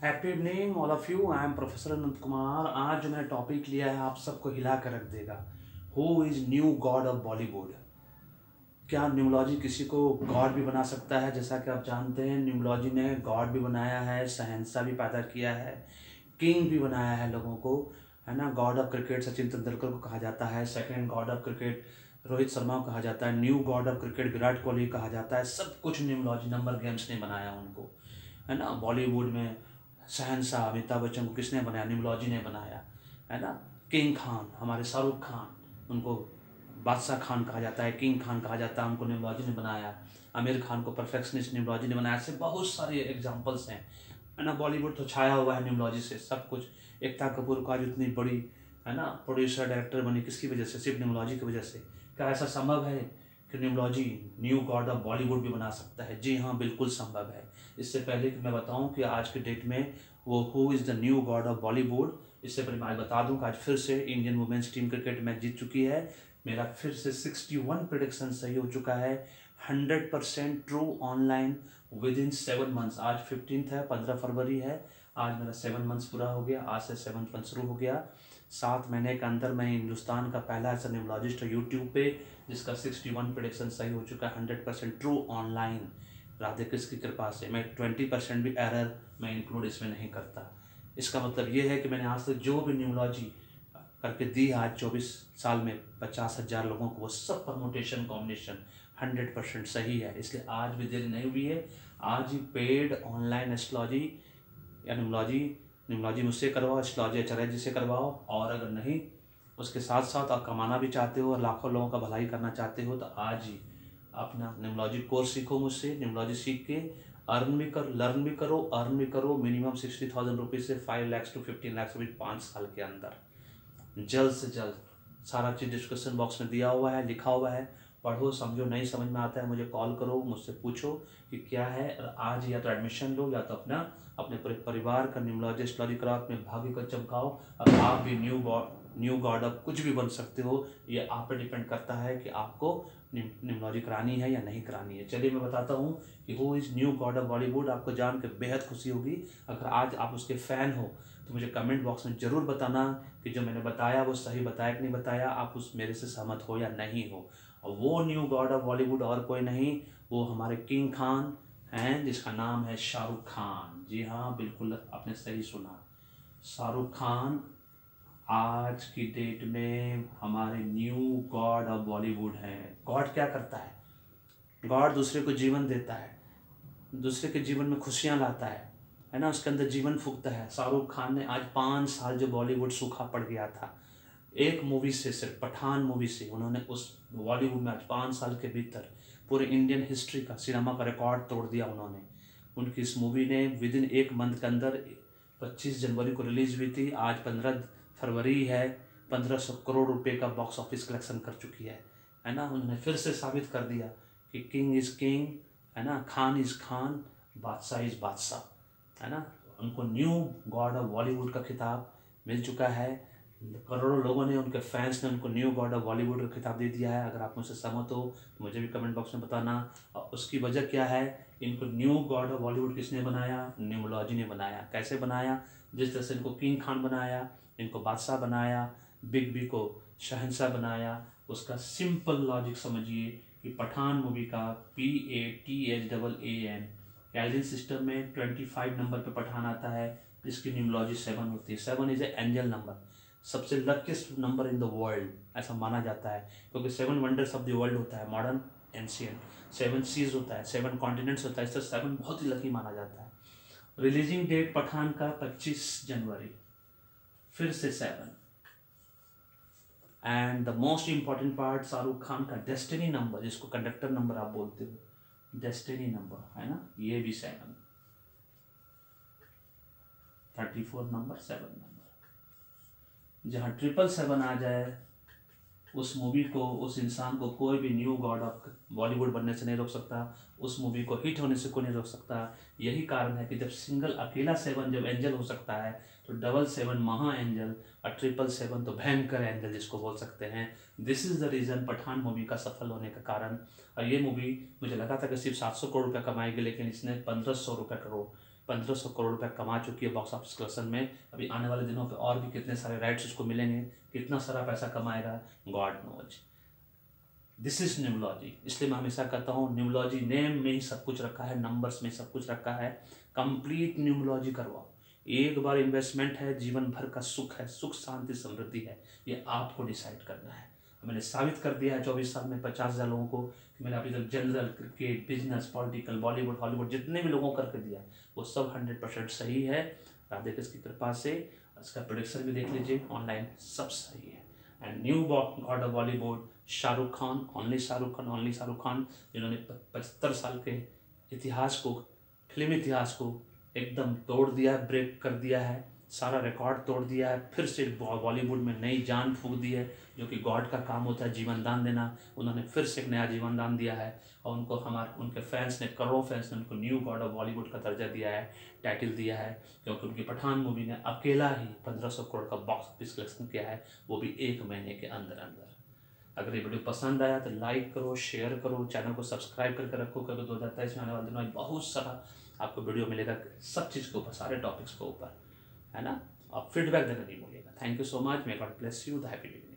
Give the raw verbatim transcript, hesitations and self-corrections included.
Happy evening all of you. I am professor Anant Kumar. आज जो मैंने टॉपिक लिया है आप सबको हिला कर रख देगा। Who is new god of Bollywood. क्या न्यूमोलॉजी किसी को गॉड भी बना सकता है? जैसा कि आप जानते हैं न्यूमोलॉजी ने गॉड भी बनाया है, शहंशाह भी पैदा किया है, किंग भी बनाया है लोगों को, है ना। God of cricket Sachin Tendulkar को कहा जाता है, second god of cricket Rohit Sharma को कहा जाता है, new god of cricket Virat Kohli कहा जाता है। सब कुछ न्यूमोलॉजी नंबर गेम्स ने बनाया उनको, है ना। बॉलीवुड में शहंशाह अमिताभ बच्चन को किसने बनाया? न्यूमोलॉजी ने बनाया, है ना। किंग खान हमारे शाहरुख खान, उनको बादशाह खान कहा जाता है, किंग खान कहा जाता है, उनको न्यूमोलॉजी ने बनाया। आमिर खान को परफेक्शनिस्ट न्यूमोलॉजी ने बनाया। ऐसे बहुत सारे एग्जांपल्स हैं, है ना। बॉलीवुड तो छाया हुआ है न्यूमोलॉजी से, सब कुछ। एकता कपूर का जो इतनी बड़ी, है ना, प्रोड्यूसर डायरेक्टर बनी, किसकी वजह से? सिर्फ न्यूमोलॉजी की वजह से। क्या ऐसा संभव है कि numerology new god of Bollywood भी बना सकता है? जी हाँ, बिल्कुल संभव है। इससे पहले कि मैं बताऊं कि आज के डेट में वो who is the new god of Bollywood, इससे पहले मैं आज बता दूं कि आज फिर से Indian women's team cricket match जीत चुकी है। मेरा फिर से सिक्सटी वन प्रेडिक्शन सही हो चुका है, hundred percent true online within seven months. आज फिफ्टींथ है, पंद्रह फरवरी है। आज मेरा सेवन मंथ्स पूरा हो गया, आज से सेवन मंथ शुरू हो गया। सात महीने के अंदर मैं हिंदुस्तान का पहला ऐसा न्यूमोलॉजिस्ट है यूट्यूब पे जिसका सिक्सटी वन प्रेडिक्शन सही हो चुका है, hundred percent true online, Radhe Krishna की कृपा से। मैं ट्वेंटी परसेंट भी एरर मैं इंक्लूड इसमें नहीं करता। इसका मतलब ये है कि मैंने आज तक जो भी न्यूमोलॉजी करके दी आज चौबीस साल में पचास हज़ार लोगों को, वो सब परमोटेशन कॉम्बिनेशन हंड्रेड परसेंट सही है। इसलिए आज भी देरी नहीं हुई है। आज ही पेड ऑनलाइन एस्ट्रोलॉजी या न्यूमोलॉजी न्यूमोलॉजी मुझसे करवाओ, एस्ट्रोलॉजी आचार्य जी से करवाओ। और अगर नहीं, उसके साथ साथ आप कमाना भी चाहते हो और लाखों लोगों का भलाई करना चाहते हो, तो आज ही अपना न्यूमोलॉजी कोर्स सीखो मुझसे। न्यूमोलॉजी सीख के अर्न भी करो, लर्न भी करो, अर्न भी करो। मिनिमम सिक्सटी थाउजेंड रुपीज़ से five lakhs to fifteen lakhs rupees पाँच साल के अंदर, जल्द से जल्द। सारा चीज़ डिस्क्रिप्शन बॉक्स में दिया हुआ है, लिखा हुआ है। पढ़ो, समझो, नहीं समझ में आता है मुझे कॉल करो, मुझसे पूछो कि क्या है। और आज या तो एडमिशन लो या तो अपना अपने पूरे परिवार का न्यूमोलॉजी एस्ट्रोलॉजी कराओ, अपने भाग्य को चमकाओ। और आप भी new god new god of कुछ भी बन सकते हो। ये आप पे डिपेंड करता है कि आपको न्यूमोलॉजी करानी है या नहीं करानी है। चलिए मैं बताता हूँ कि who is new god of Bollywood. आपको जान के बेहद खुशी होगी। अगर आज आप उसके फ़ैन हो तो मुझे कमेंट बॉक्स में ज़रूर बताना कि जो मैंने बताया वो सही बताया कि नहीं बताया, आप उस मेरे से सहमत हो या नहीं हो। और वो न्यू गॉड ऑफ बॉलीवुड और कोई नहीं, वो हमारे किंग खान हैं, जिसका नाम है शाहरुख खान। जी हाँ, बिल्कुल आपने सही सुना, शाहरुख खान आज की डेट में हमारे न्यू गॉड ऑफ बॉलीवुड हैं। गॉड क्या करता है? गॉड दूसरे को जीवन देता है, दूसरे के जीवन में खुशियाँ लाता है, है ना, उसके अंदर जीवन फूकता है। शाहरुख खान ने आज पाँच साल जो बॉलीवुड सूखा पड़ गया था, एक मूवी से, सिर्फ पठान मूवी से, उन्होंने उस बॉलीवुड में आज पाँच साल के भीतर पूरे इंडियन हिस्ट्री का, सिनेमा का रिकॉर्ड तोड़ दिया उन्होंने। उनकी इस मूवी ने विद इन एक मंथ के अंदर पच्चीस जनवरी को रिलीज हुई थी, आज पंद्रह फरवरी है, पंद्रह सौ करोड़ रुपए का बॉक्स ऑफिस कलेक्शन कर चुकी है, है ना। उन्होंने फिर से साबित कर दिया कि किंग इज़ किंग, है ना, खान इज़ खान, बादशाह इज़ बादशाह, है ना। उनको न्यू गॉड ऑफ बॉलीवुड का खिताब मिल चुका है। करोड़ों लोगों ने, उनके फैंस ने उनको न्यू गॉड ऑफ बॉलीवुड का खिताब दे दिया है। अगर आप मुझसे सहमत हो तो मुझे भी कमेंट बॉक्स में बताना। और उसकी वजह क्या है? इनको न्यू गॉड ऑफ बॉलीवुड किसने बनाया? न्यूमोलॉजी ने बनाया। कैसे बनाया? जिस तरह से इनको किंग खान बनाया, इनको बादशाह बनाया, बिग बी को शहंशाह बनाया, उसका सिंपल लॉजिक समझिए कि पठान मूवी का P A T H double A N Calvin system में ट्वेंटी फाइव नंबर पे पठान आता है, जिसकी न्यूमोलॉजी सेवन होती है। Seven is a angel number, सबसे luckiest number in the world ऐसा माना जाता है, क्योंकि seven wonders of the world होता है, मॉडर्न, एंशियंट, सेवन सीज होता है, सेवन कॉन्टिनेंट्स होता है, इससे सेवन बहुत ही लकी माना जाता है। रिलीजिंग डेट पठान का पच्चीस जनवरी, फिर से seven. And the most important part, Shahrukh Khan का डेस्टिनी नंबर, जिसको कंडक्टर नंबर आप बोलते हो, डेस्टिनी नंबर, है ना, ये भी seven, thirty four number, seven number. जहाँ ट्रिपल सेवन आ जाए, उस मूवी को, उस इंसान को कोई भी न्यू गॉड ऑफ बॉलीवुड बनने से नहीं रोक सकता, उस मूवी को हिट होने से कोई नहीं रोक सकता। यही कारण है कि जब सिंगल अकेला सेवन जब एंजल हो सकता है, तो डबल सेवन महा एंजल, और ट्रिपल सेवन तो भयंकर एंजल जिसको बोल सकते हैं। This is the reason Pathaan movie का सफल होने का कारण। और ये मूवी मुझे लगा था कि सिर्फ सात सौ करोड़ रुपया कमाएगी, लेकिन इसने पंद्रह सौ रुपये करोड़ पंद्रह सौ करोड़ रुपए कमा चुकी है बॉक्स ऑफिस कलेक्शन में। अभी आने वाले दिनों पे और भी कितने सारे राइट्स उसको मिलेंगे, कितना सारा पैसा कमाएगा, god knows. This is numerology. इसलिए मैं हमेशा कहता हूँ न्यूमोलॉजी नेम में ही सब कुछ रखा है, नंबर्स में सब कुछ रखा है। कंप्लीट न्यूमोलॉजी करवाओ। एक बार इन्वेस्टमेंट है, जीवन भर का सुख है, सुख शांति समृद्धि है, ये आपको डिसाइड करना है। मैंने साबित कर दिया है चौबीस साल में पचास हज़ार लोगों को कि मैंने अभी तक general, cricket, business, political, Bollywood, Hollywood जितने भी लोगों को करके दिया वो सब हंड्रेड परसेंट सही है राधे कृष्ण की कृपा से। इसका प्रोडिक्शन भी देख लीजिए ऑनलाइन, सब सही है। And new god of Bollywood Shahrukh Khan, only Shahrukh Khan, only Shahrukh Khan, जिन्होंने पचहत्तर साल के इतिहास को, फिल्म इतिहास को एकदम तोड़ दिया, ब्रेक कर दिया है, सारा रिकॉर्ड तोड़ दिया है, फिर से बॉलीवुड में नई जान फूंक दी है, जो कि गॉड का काम होता है जीवन दान देना। उन्होंने फिर से एक नया जीवन दान दिया है और उनको हमारे उनके फैंस ने, करोड़ों फैंस ने उनको न्यू गॉड ऑफ बॉलीवुड का दर्जा दिया है, टाइटल दिया है, क्योंकि उनकी पठान मूवी ने अकेला ही पंद्रह सौ करोड़ का बॉक्स ऑफिस कलेक्शन किया है, वो भी एक महीने के अंदर अंदर। अगर ये वीडियो पसंद आया तो लाइक करो, शेयर करो, चैनल को सब्सक्राइब करके रखो, क्योंकि दो हज़ार तेईस में आने वाले दिनों में बहुत सारा आपको वीडियो मिलेगा सब चीज़ के ऊपर, सारे टॉपिक्स के ऊपर, है ना। आप फीडबैक देना नहीं भूलिएगा। Thank you so much. May God bless you. The happy beginning.